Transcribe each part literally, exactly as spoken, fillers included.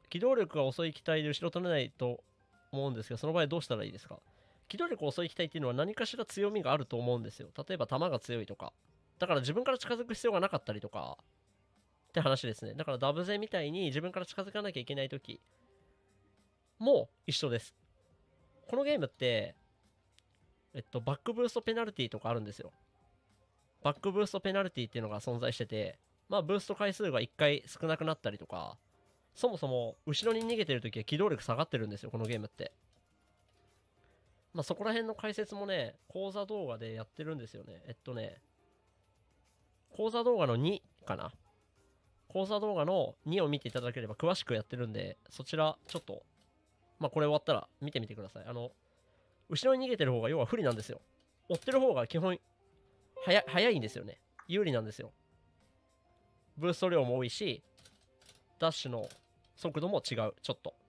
機動力が遅い機体で後ろ取れないと思うんですけど、その場合どうしたらいいですか？機動力遅い機体っていうのは何かしら強みがあると思うんですよ。例えば弾が強いとか。だから自分から近づく必要がなかったりとか、って話ですね。だからダブゼみたいに自分から近づかなきゃいけないときも一緒です。このゲームって、えっと、バックブーストペナルティとかあるんですよ。バックブーストペナルティっていうのが存在してて、まあ、ブースト回数がいっかい少なくなったりとか、そもそも後ろに逃げてるときは機動力下がってるんですよ、このゲームって。まあ、そこら辺の解説もね、講座動画でやってるんですよね。えっとね、講座動画のにかな。講座動画のにを見ていただければ詳しくやってるんで、そちらちょっと、まあこれ終わったら見てみてください。あの、後ろに逃げてる方が要は不利なんですよ。追ってる方が基本早早いんですよね。有利なんですよ。ブースト量も多いし、ダッシュの速度も違う、ちょっと。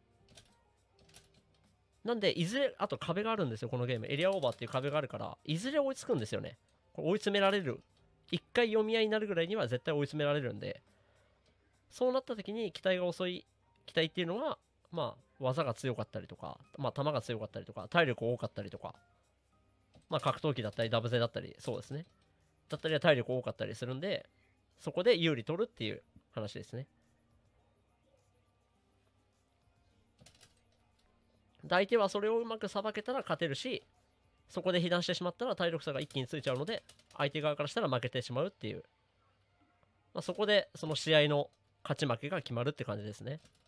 なんで、いずれ、あと壁があるんですよ、このゲーム。エリアオーバーっていう壁があるから、いずれ追いつくんですよね。これ追い詰められる。一回読み合いになるぐらいには絶対追い詰められるんで、そうなった時に機体が遅い機体っていうのは、まあ、技が強かったりとか、まあ、弾が強かったりとか、体力多かったりとか、まあ、格闘技だったり、ダブゼだったり、そうですね。だったりは体力多かったりするんで、そこで有利取るっていう話ですね。相手はそれをうまくさばけたら勝てるし、そこで被弾してしまったら体力差が一気についちゃうので、相手側からしたら負けてしまうっていう、まあ、そこでその試合の勝ち負けが決まるって感じですね。